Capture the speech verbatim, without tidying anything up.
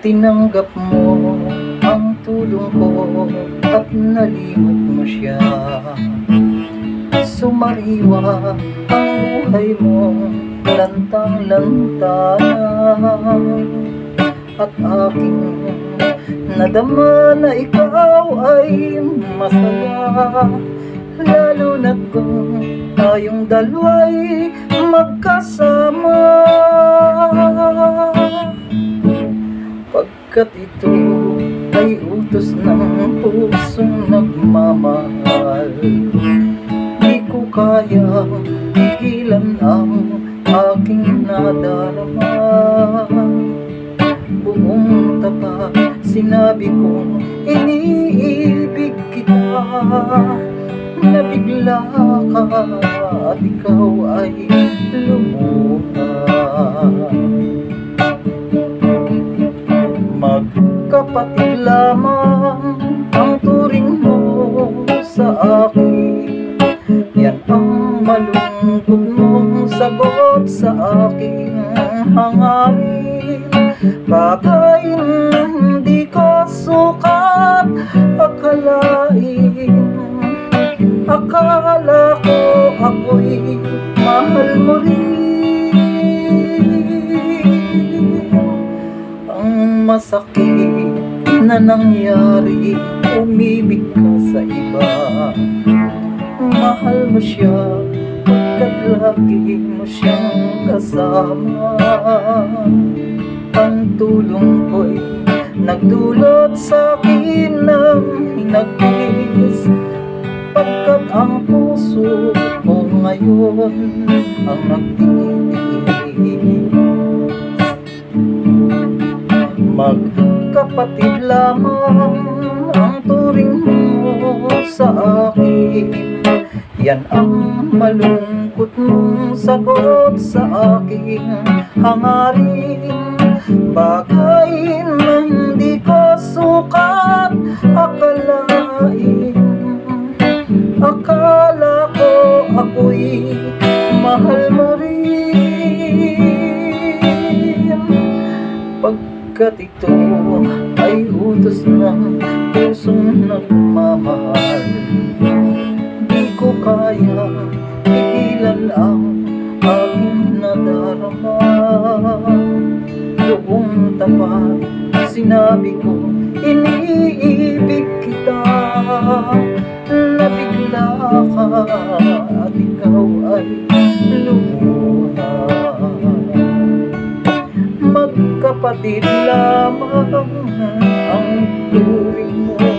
Tinanggap mo ang tulong ko at nalimot mo siya. Sumariwa ang buhay mo, lantang-lantana. At aking nadama na ikaw ay masaya, lalo na't kung tayong dalawa'y magkasama. Pagkat ito ay utos ng pusong nagmamahal, di ko kayang pigilan ang aking nadarama. Buong tapat sinabi kong iniibig kita, nabigla ka at ikaw ay lumuha. Magkapatid lamang ang turing mo sa akin, yan ang malungkot mong sagot sa aking hangarin. Bagay na hindi ko sukat akalain, akala ko ako'y mahal mo rin. Ang masakit na nangyari, umibig ka sa iba. Mahal mo siya pagkat lagi mo siyang kasama. Ang tulong ko'y nagdulot sa'kin ng hinagpis, pagkat ang puso ko ngayon ang nagtitiis. Magkapatid lamang ang turing mo sa akin, yan ang malungkot mong sagot sa aking hangarin. Bagay na hindi ko sukat akalain, akala ko ako'y mahal mo rin. Pagkat ito ay utos ng pusong nagmamahal, di ko kayang pigilan ang aking nadarama. Buong tapat sinabi ko iniibig kita, nabigla ka at ikaw ay lumuha. Magkapatid lamang ang turing mo